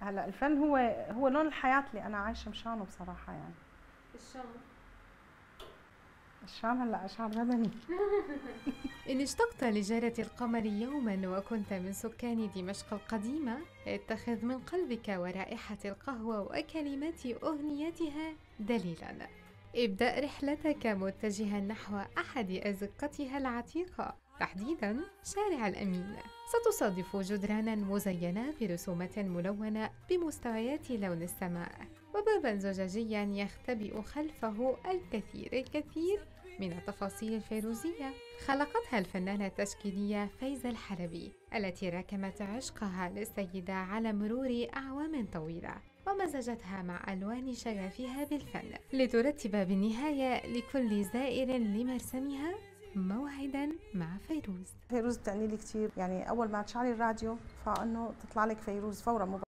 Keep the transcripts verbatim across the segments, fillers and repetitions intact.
هلا الفن هو هو لون الحياة اللي أنا عايشة مشانه بصراحة يعني. الشام. الشام هلا أشعار مدني. إن اشتقت لجارة القمر يوما وكنت من سكان دمشق القديمة، اتخذ من قلبك ورائحة القهوة وكلمات أغنيتها دليلا. ابدأ رحلتك متجها نحو أحد أزقتها العتيقة، تحديدا شارع الأمين. ستصادف جدرانا مزينة برسومات ملونة بمستويات لون السماء، وبابا زجاجيا يختبئ خلفه الكثير الكثير من التفاصيل الفيروزية خلقتها الفنانة التشكيلية فايزة الحلبي، التي راكمت عشقها للسيدة على مرور أعوام طويلة، ومزجتها مع ألوان شغفها بالفن، لترتب بالنهاية لكل زائر لمرسمها موعدا مع فيروز. فيروز بتعني لي كثير، يعني أول ما تشعلي الراديو فإنه تطلع لك فيروز فورا.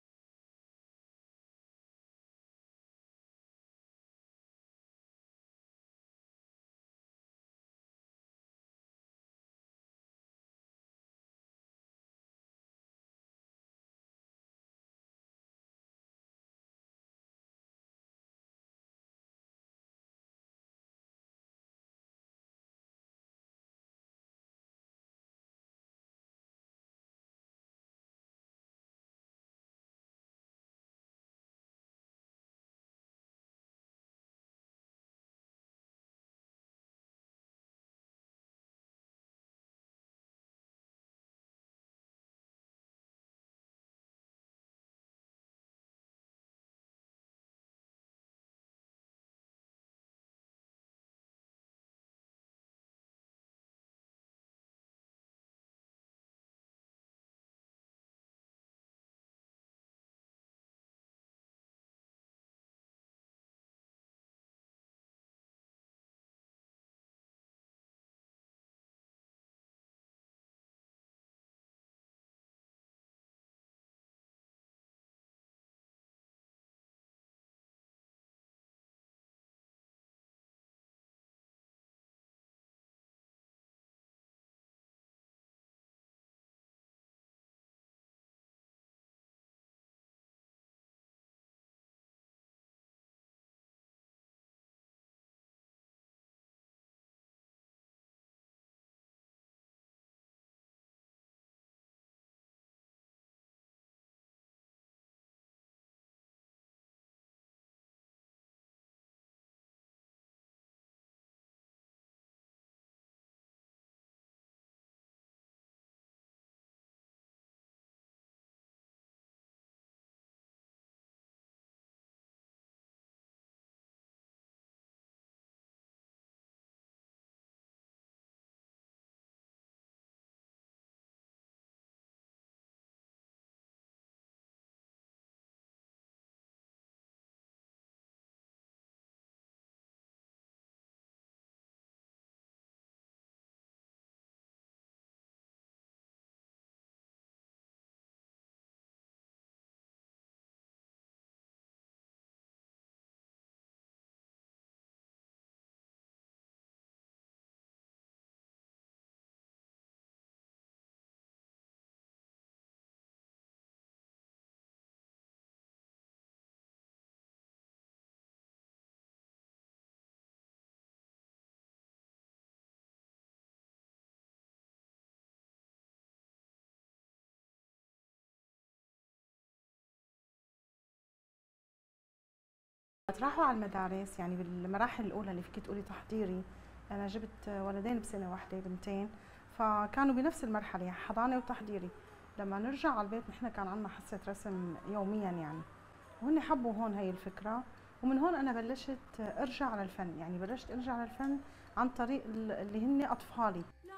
راحوا على المدارس، يعني بالمراحل الأولى اللي فيك تقولي تحضيري، أنا جبت ولدين بسنة واحدة بنتين، فكانوا بنفس المرحلة يعني حضانة وتحضيري. لما نرجع على البيت نحن كان عندنا حصة رسم يوميا يعني، وهن حبوا هون هي الفكرة، ومن هون أنا بلشت أرجع على الفن، يعني بلشت أرجع على الفن عن طريق اللي هن أطفالي.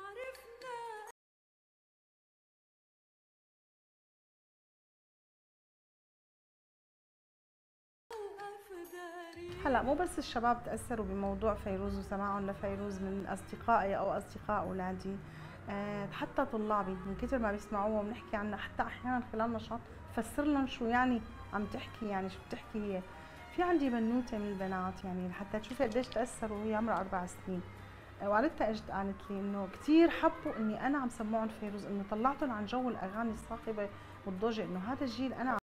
هلا مو بس الشباب تاثروا بموضوع فيروز وسماعهم لفيروز من اصدقائي او اصدقاء اولادي، أه حتى طلابي من كثر ما بيسمعوها وبنحكي عنها، حتى احيانا خلال نشاط فسر لهم شو يعني عم تحكي، يعني شو بتحكي هي. في عندي بنوته من البنات يعني حتى تشوفي قديش تاثروا وهي عمرها اربع سنين، آه، والدتها اجت قالت لي انه كثير حبوا اني انا عم سمعهم فيروز، انه طلعتهم عن جو الاغاني الصاخبه والضوجه، انه هذا الجيل انا